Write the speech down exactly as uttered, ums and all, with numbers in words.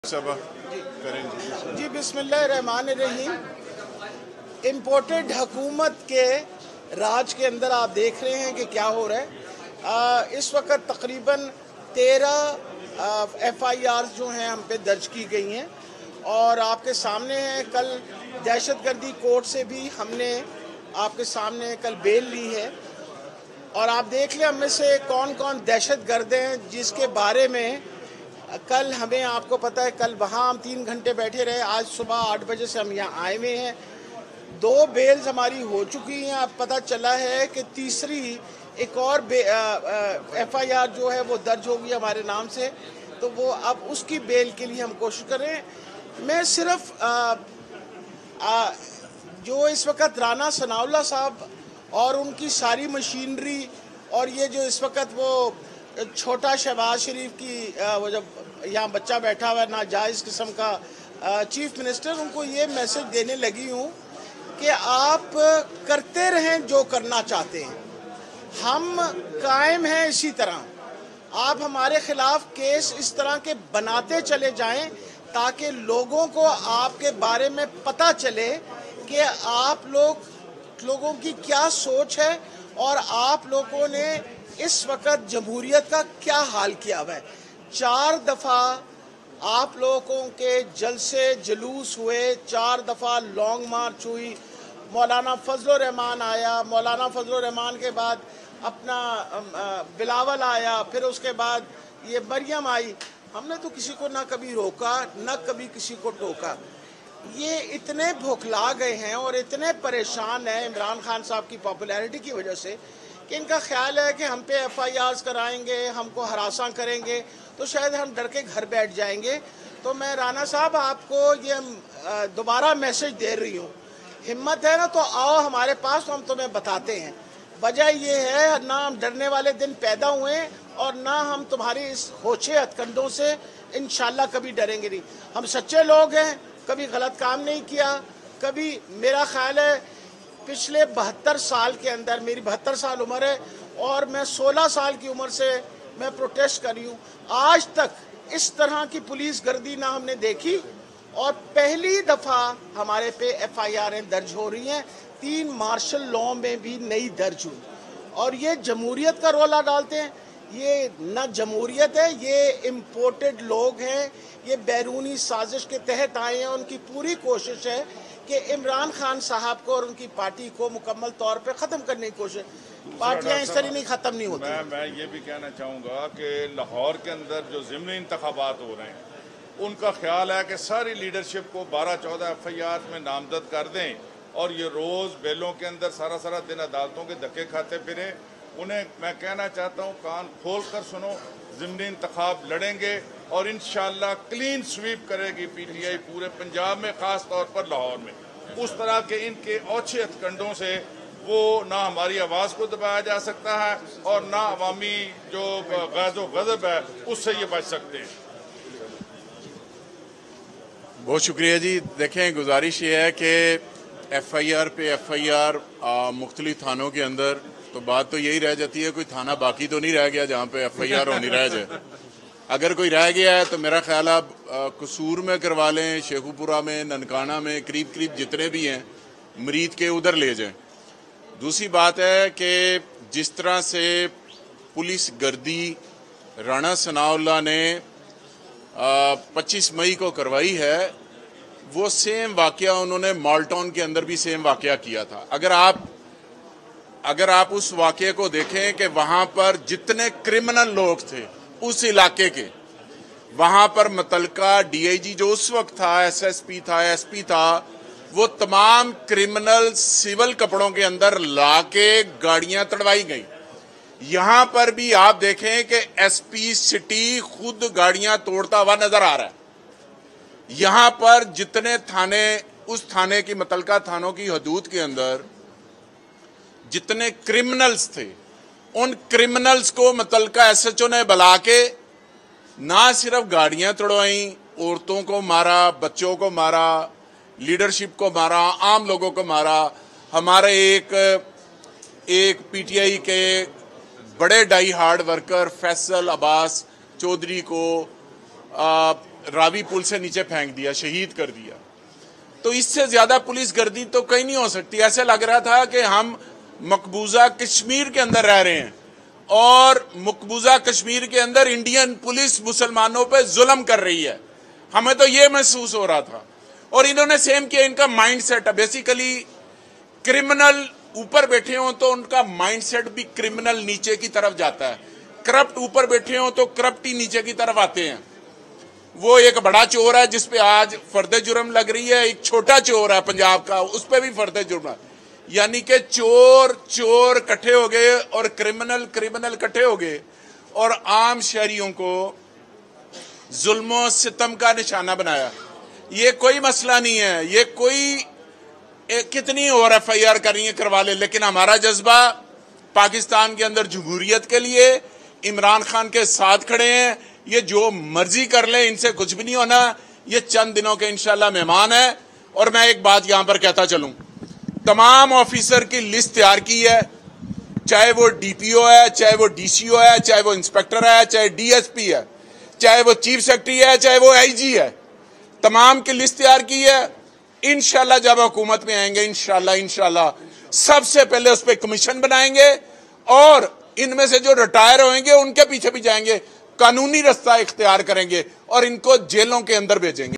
सभा करेंगे जी। बिस्मिल्लाहिर्रहमानिर्रहीम। इम्पोर्टेड हुकूमत के राज के अंदर आप देख रहे हैं कि क्या हो रहा है। आ, इस वक्त तकरीबन तेरह एफ आई आर जो हैं हम पे दर्ज की गई हैं और आपके सामने है। कल दहशतगर्दी कोर्ट से भी हमने आपके सामने कल बेल ली है और आप देख लें हम में से कौन कौन दहशतगर्द हैं जिसके बारे में कल हमें, आपको पता है, कल वहाँ हम तीन घंटे बैठे रहे। आज सुबह आठ बजे से हम यहाँ आए हुए हैं। दो बेल्स हमारी हो चुकी हैं। अब पता चला है कि तीसरी एक और एफ आई आर जो है वो दर्ज होगी हमारे नाम से, तो वो अब उसकी बेल के लिए हम कोशिश करें। मैं सिर्फ आ, आ, जो इस वक्त राना सनाउल्लाह साहब और उनकी सारी मशीनरी और ये जो इस वक्त वो छोटा शहबाज शरीफ की वो जब यहाँ बच्चा बैठा हुआ है नाजायज़ किस्म का चीफ मिनिस्टर, उनको ये मैसेज देने लगी हूँ कि आप करते रहें जो करना चाहते हैं, हम कायम हैं इसी तरह। आप हमारे ख़िलाफ़ केस इस तरह के बनाते चले जाएं ताकि लोगों को आपके बारे में पता चले कि आप लोग लोगों की क्या सोच है और आप लोगों ने इस वक्त जमहूरियत का क्या हाल किया हुआ है। चार दफ़ा आप लोगों के जलसे जुलूस हुए, चार दफ़ा लॉन्ग मार्च हुई। मौलाना फजल रहमान आया, मौलाना फजल रहमान के बाद अपना बिलावल आया, फिर उसके बाद ये मरियम आई। हमने तो किसी को ना कभी रोका ना कभी किसी को टोका। ये इतने भुखला गए हैं और इतने परेशान हैं इमरान खान साहब की पॉपुलैरिटी की वजह से कि इनका ख्याल है कि हम पे एफ आई आर्स कराएंगे, हमको हरासा करेंगे तो शायद हम डर के घर बैठ जाएंगे। तो मैं राना साहब आपको ये दोबारा मैसेज दे रही हूँ, हिम्मत है ना तो आओ हमारे पास, तो हम तुम्हें बताते हैं। वजह ये है ना हम डरने वाले दिन पैदा हुए और ना हम तुम्हारी इस होछे हथकंडों से इंशाल्लाह कभी डरेंगे नहीं। हम सच्चे लोग हैं, कभी गलत काम नहीं किया। कभी, मेरा ख्याल है पिछले बहत्तर साल के अंदर, मेरी बहत्तर साल उम्र है और मैं सोलह साल की उम्र से मैं प्रोटेस्ट कर रही हूँ, आज तक इस तरह की पुलिस गर्दी ना हमने देखी और पहली दफ़ा हमारे पे एफ आई आर दर्ज हो रही हैं। तीन मार्शल लॉ में भी नई दर्ज हुई और ये जमहूरियत का रोला डालते हैं। ये न जमहूरियत है, ये इम्पोर्टेड लोग हैं, ये बैरूनी साजिश के तहत आए हैं। उनकी पूरी कोशिश है कि इमरान खान साहब को और उनकी पार्टी को मुकम्मल तौर पे ख़त्म करने की कोशिश। पार्टियाँ इस तरह नहीं ख़त्म नहीं होती। मैं मैं ये भी कहना चाहूँगा कि लाहौर के अंदर जो ज़िमनी इंतखाबात हो रहे हैं उनका ख्याल है कि सारी लीडरशिप को बारह चौदह एफ आई आर में नामजद कर दें और ये रोज़ बेलों के अंदर सारा सारा दिन अदालतों के धक्के खाते फिरें। उन्हें मैं कहना चाहता हूँ कान खोल कर सुनो, ज़िमनी इंतखाब लड़ेंगे और इंशाल्लाह क्लीन स्वीप करेगी पी टी आई पूरे पंजाब में, ख़ास तौर पर लाहौर में। उस तरह के इनके औछे हथकंडों से वो ना हमारी आवाज़ को दबाया जा सकता है और ना अवामी जो गैज़ो गज़ब है उससे ये बच सकते हैं। बहुत शुक्रिया जी। देखें, गुजारिश ये है कि एफ आई आर पे एफ आई आर मुख्तलिफ थानों के अंदर, तो बात तो यही रह जाती है कोई थाना बाकी तो नहीं रह गया जहाँ पे एफ आई आर होनी रह जाए। अगर कोई रह गया है तो मेरा ख्याल आप कसूर में करवा लें, शेखुपुरा में, ननकाना में, करीब करीब जितने भी हैं मरीद के उधर ले जाएं। दूसरी बात है कि जिस तरह से पुलिस गर्दी राना सनाउल्लाह ने पच्चीस मई को करवाई है, वो सेम वाकया उन्होंने माल्टाउन के अंदर भी सेम वाकया किया था। अगर आप अगर आप उस वाकये को देखें कि वहाँ पर जितने क्रिमिनल लोग थे उस इलाके के, वहाँ पर मुतलका डी आई जी जो उस वक्त था, एस एस पी था, एस पी था, वो तमाम क्रिमिनल सिविल कपड़ों के अंदर लाके गाड़ियाँ तड़वाई गई। यहाँ पर भी आप देखें कि एस पी सिटी खुद गाड़ियाँ तोड़ता हुआ नजर आ रहा है। यहाँ पर जितने थाने, उस थाने की मुतलका थानों की हदूद के अंदर जितने क्रिमिनल्स थे, उन क्रिमिनल्स को मुतलका एस एच ओ ने बुला के ना सिर्फ गाड़ियां तोड़वाई, औरतों को मारा, बच्चों को मारा, लीडरशिप को मारा, आम लोगों को मारा। हमारे एक एक पी टी आई के बड़े die hard worker Faisal Abbas Chaudhry को रावी पुल से नीचे फेंक दिया, शहीद कर दिया। तो इससे ज्यादा पुलिस गर्दी तो कहीं नहीं हो सकती। ऐसे लग रहा था कि हम मकबूजा कश्मीर के अंदर रह रहे हैं और मकबूजा कश्मीर के अंदर इंडियन पुलिस मुसलमानों पे जुल्म कर रही है। हमें तो ये महसूस हो रहा था। और इन्होंने सेम किया। इनका माइंड सेट है बेसिकली, क्रिमिनल ऊपर बैठे हो तो उनका माइंड सेट भी क्रिमिनल नीचे की तरफ जाता है। करप्ट ऊपर बैठे हो तो करप्ट ही नीचे की तरफ आते हैं। वो एक बड़ा चोर है जिसपे आज फर्द जुर्म लग रही है, एक छोटा चोर है पंजाब का, उस पर भी फर्द जुर्म है। यानी कि चोर चोर इकट्ठे हो गए और क्रिमिनल क्रिमिनल इकट्ठे हो गए और आम शहरियों को जुल्म सितम का निशाना बनाया। ये कोई मसला नहीं है, ये कोई ए, कितनी और एफ आई आर करनी है करवा ले, लेकिन हमारा जज्बा पाकिस्तान के अंदर जमहूरियत के लिए इमरान खान के साथ खड़े हैं। ये जो मर्जी कर ले, इनसे कुछ भी नहीं होना। ये चंद दिनों के इंशाल्लाह मेहमान है। और मैं एक बात यहां पर कहता चलूं, तमाम ऑफिसर की लिस्ट तैयार की है, चाहे वो डी पी ओ है, चाहे वो डी सी ओ है, चाहे वो इंस्पेक्टर है, चाहे डी एस पी है, चाहे वो चीफ सेक्रेटरी है, चाहे वो आई जी है, तमाम की लिस्ट तैयार की है। इंशाल्लाह जब हुकूमत में आएंगे, इंशाल्लाह इंशाल्लाह सबसे पहले उस पर कमीशन बनाएंगे और इनमें से जो रिटायर होंगे उनके पीछे भी जाएंगे, कानूनी रास्ता इख्तियार करेंगे और इनको जेलों के अंदर भेजेंगे।